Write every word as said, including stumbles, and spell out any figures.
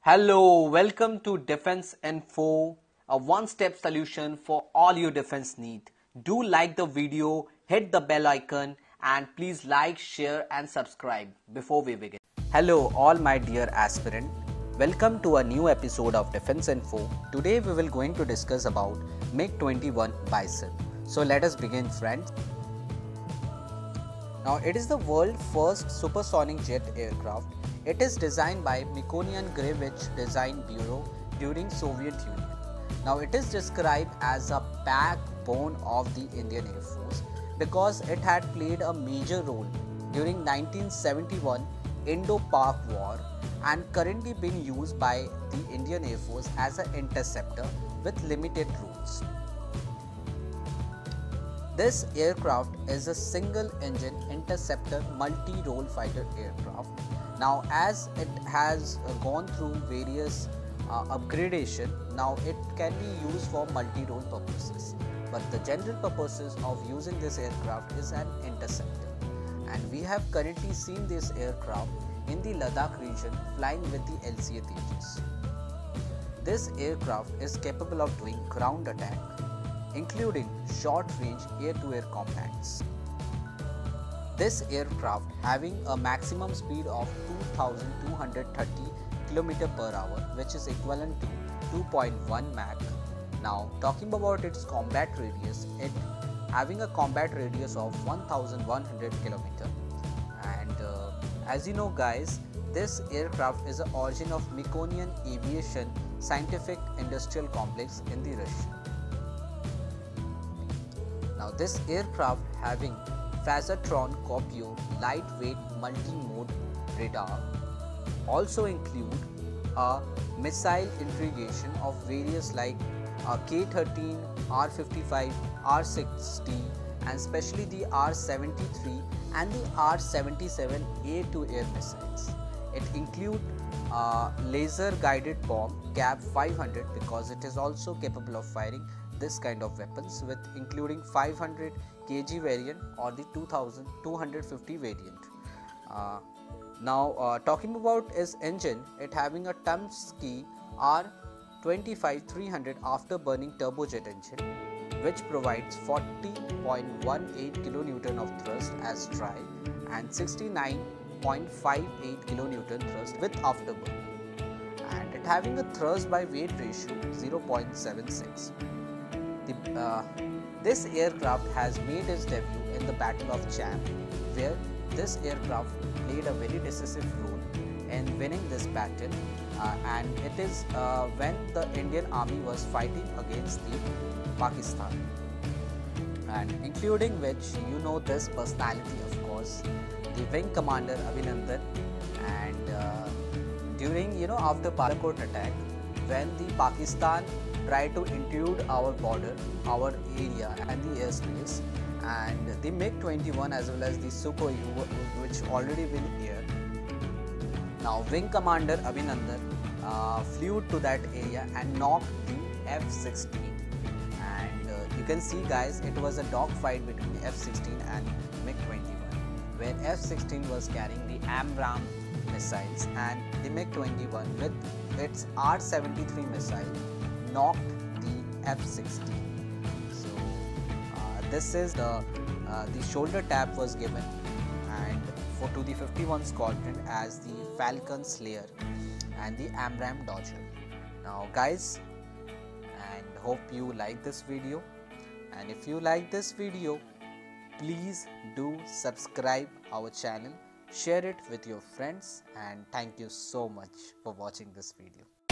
Hello, welcome to Defense Info, a one-step solution for all your defense need. Do like the video, hit the bell icon, and please like, share and subscribe before we begin. Hello all my dear aspirant. Welcome to a new episode of Defense Info. Today we will going to discuss about MiG twenty-one Bison. So let us begin, friends. Now it is the world's first supersonic jet aircraft. It is designed by Mikoyan Grevich Design Bureau during Soviet Union. Now it is described as a backbone of the Indian Air Force because it had played a major role during nineteen seventy-one Indo-Pak War and currently being used by the Indian Air Force as an interceptor with limited routes. This aircraft is a single-engine interceptor multi-role fighter aircraft. Now, as it has gone through various uh, upgradation, now it can be used for multi-role purposes. But the general purposes of using this aircraft is an interceptor. And we have currently seen this aircraft in the Ladakh region flying with the L C A Tejas. This aircraft is capable of doing ground attack, including short-range air-to-air combats. This aircraft having a maximum speed of two thousand two hundred thirty kilometers per hour, which is equivalent to two point one Mach. Now talking about its combat radius, it having a combat radius of one thousand one hundred kilometers. And uh, as you know guys, this aircraft is the origin of Mikoyan Aviation Scientific Industrial Complex in the Russia. Now this aircraft having Phasatron Kopio lightweight multi-mode radar also include a missile integration of various like uh, K thirteen, R fifty-five, R sixty and especially the R seventy-three and the R seventy-seven air-to-air missiles. It include uh, laser guided bomb C A B five hundred because it is also capable of firing this kind of weapons with including five hundred kilogram variant or the two thousand two hundred fifty variant. Uh, now uh, talking about its engine, it having a Tumsky R twenty-five three hundred afterburning turbojet engine which provides forty point one eight kilonewton of thrust as dry and sixty-nine point five eight kilonewton thrust with afterburning, and it having a thrust by weight ratio zero point seven six. The, uh, this aircraft has made its debut in the Battle of Cham, where this aircraft played a very decisive role in winning this battle, uh, and it is uh, when the Indian Army was fighting against the Pakistan, and including which you know this personality of course, the Wing Commander Abhinandan, and uh, during you know after Balakot attack, when the Pakistan tried to intrude our border, our area and the airspace, and the MiG twenty-one as well as the Sukhoi which already been here. Now Wing Commander Abhinandan uh, flew to that area and knocked the F sixteen, and uh, you can see guys, it was a dogfight between F sixteen and MiG twenty-one, where F sixteen was carrying the AMRAAM missiles and the MiG twenty-one with its R seventy-three missile knocked the F sixteen. So uh, this is the uh, the shoulder tap was given and for to the fifty-one Squadron as the Falcon Slayer and the AMRAAM Dodger. Now guys, and hope you like this video, and if you like this video, please do subscribe our channel, share it with your friends, and thank you so much for watching this video.